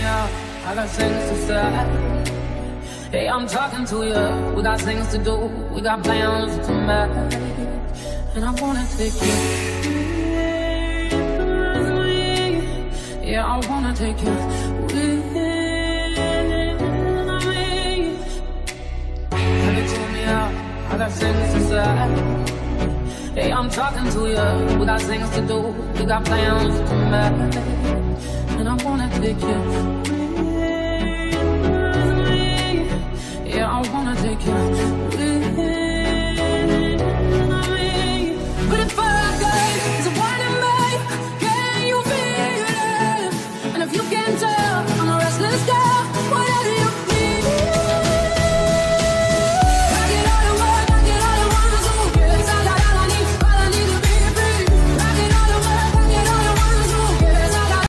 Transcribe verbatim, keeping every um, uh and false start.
out, I got things to say. Hey, I'm talking to you, we got things to do, we got plans to make. And I wanna take you with me. Yeah, I wanna take you with me. Have you told me out, I got things to say. Hey, I'm talking to you, we got things to do, we got plans to make. And I wanna take you